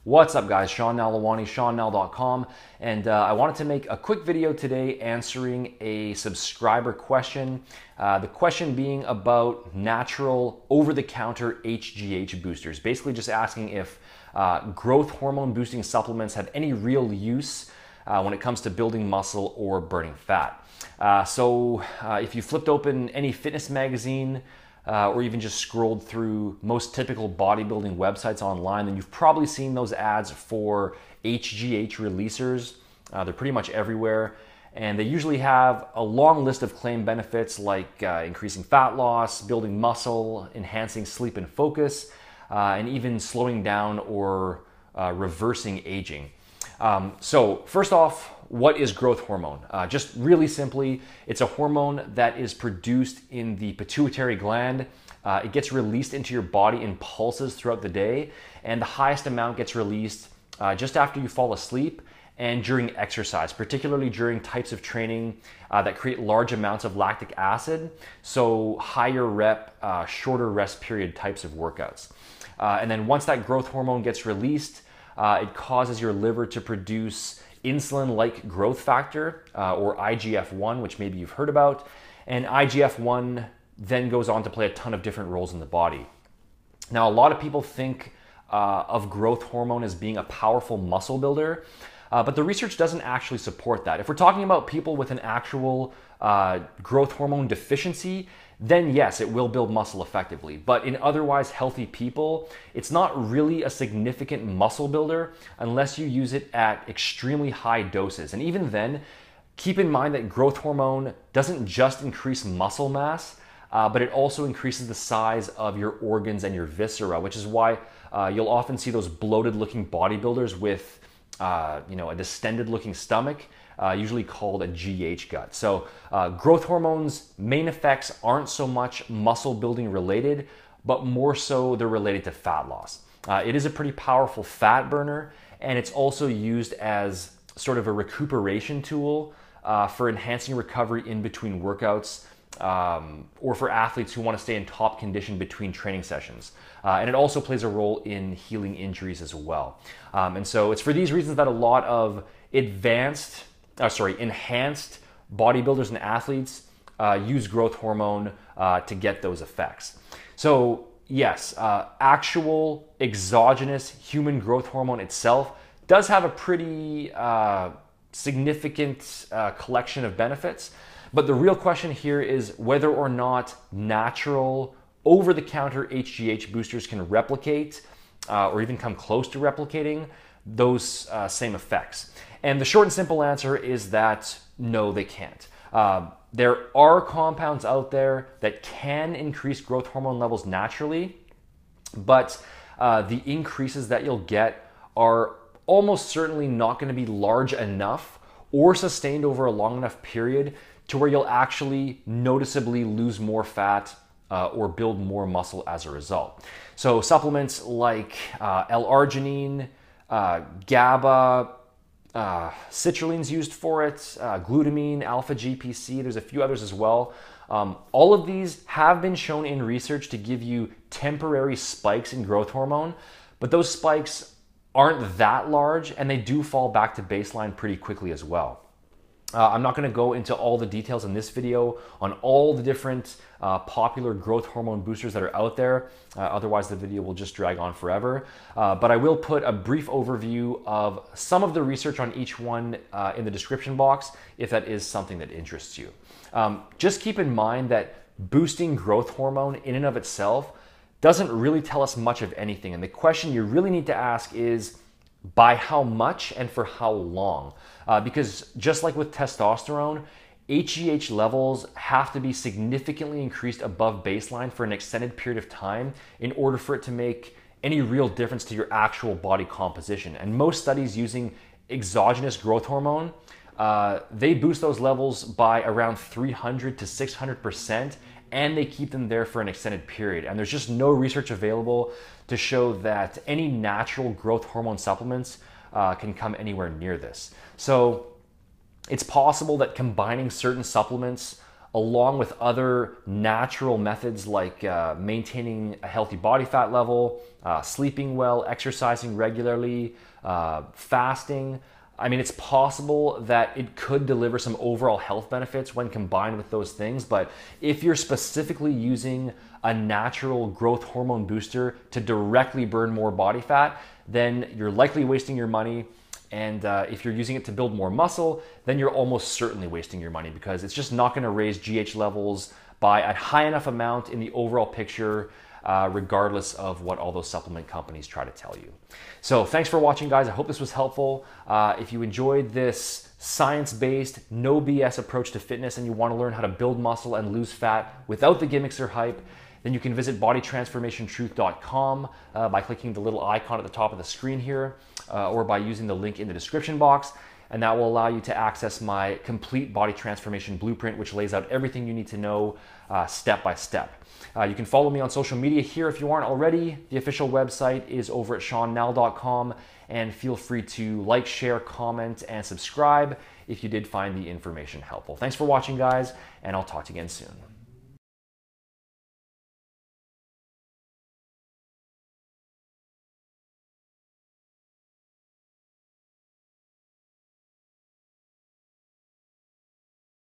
What's up guys, Sean Nalawani, SeanNal.com, and I wanted to make a quick video today answering a subscriber question. The question being about natural over-the-counter HGH boosters. Basically just asking if growth hormone boosting supplements have any real use when it comes to building muscle or burning fat. If you flipped open any fitness magazine, or even just scrolled through most typical bodybuilding websites online, then you've probably seen those ads for HGH releasers. They're pretty much everywhere, and they usually have a long list of claimed benefits like increasing fat loss, building muscle, enhancing sleep and focus, and even slowing down or reversing aging. So first off, what is growth hormone? Just really simply, it's a hormone that is produced in the pituitary gland. It gets released into your body in pulses throughout the day, and the highest amount gets released just after you fall asleep and during exercise, particularly during types of training that create large amounts of lactic acid, so higher rep, shorter rest period types of workouts. And then once that growth hormone gets released, it causes your liver to produce insulin-like growth factor, or IGF-1, which maybe you've heard about. And IGF-1 then goes on to play a ton of different roles in the body. Now, a lot of people think of growth hormone as being a powerful muscle builder, but the research doesn't actually support that. If we're talking about people with an actual growth hormone deficiency, then yes, it will build muscle effectively. But in otherwise healthy people, it's not really a significant muscle builder unless you use it at extremely high doses. And even then, keep in mind that growth hormone doesn't just increase muscle mass, but it also increases the size of your organs and your viscera, which is why you'll often see those bloated looking bodybuilders with a distended looking stomach, usually called a GH gut. So growth hormones' main effects aren't so much muscle building related, but more so they're related to fat loss. It is a pretty powerful fat burner, and it's also used as sort of a recuperation tool for enhancing recovery in between workouts, or for athletes who want to stay in top condition between training sessions. And it also plays a role in healing injuries as well. And so it's for these reasons that a lot of enhanced bodybuilders and athletes use growth hormone to get those effects. So yes, actual exogenous human growth hormone itself does have a pretty significant collection of benefits. But the real question here is whether or not natural over-the-counter HGH boosters can replicate or even come close to replicating those same effects. And the short and simple answer is that no, they can't. There are compounds out there that can increase growth hormone levels naturally, but the increases that you'll get are almost certainly not going to be large enough or sustained over a long enough period to where you'll actually noticeably lose more fat or build more muscle as a result. So supplements like L-arginine, GABA, citrulline's used for it, glutamine, alpha-GPC, there's a few others as well. All of these have been shown in research to give you temporary spikes in growth hormone, but those spikes aren't that large and they do fall back to baseline pretty quickly as well. I'm not going to go into all the details in this video on all the different popular growth hormone boosters that are out there. Otherwise, the video will just drag on forever. But I will put a brief overview of some of the research on each one in the description box if that is something that interests you. Just keep in mind that boosting growth hormone in and of itself doesn't really tell us much of anything. And the question you really need to ask is, by how much and for how long? Because just like with testosterone, HGH levels have to be significantly increased above baseline for an extended period of time in order for it to make any real difference to your actual body composition. And most studies using exogenous growth hormone, they boost those levels by around 300 to 600%, and they keep them there for an extended period. And there's just no research available to show that any natural growth hormone supplements can come anywhere near this. So it's possible that combining certain supplements along with other natural methods like maintaining a healthy body fat level, sleeping well, exercising regularly, fasting. I mean, it's possible that it could deliver some overall health benefits when combined with those things, but if you're specifically using a natural growth hormone booster to directly burn more body fat, then you're likely wasting your money. And if you're using it to build more muscle, then you're almost certainly wasting your money, because it's just not going to raise GH levels by a high enough amount in the overall picture, regardless of what all those supplement companies try to tell you. So thanks for watching, guys. I hope this was helpful. If you enjoyed this science-based, no BS approach to fitness and you want to learn how to build muscle and lose fat without the gimmicks or hype, then you can visit bodytransformationtruth.com by clicking the little icon at the top of the screen here, or by using the link in the description box. And that will allow you to access my complete body transformation blueprint, which lays out everything you need to know step by step. You can follow me on social media here if you aren't already. The official website is over at SeanNell.com, and feel free to like, share, comment, and subscribe if you did find the information helpful. Thanks for watching, guys, and I'll talk to you again soon.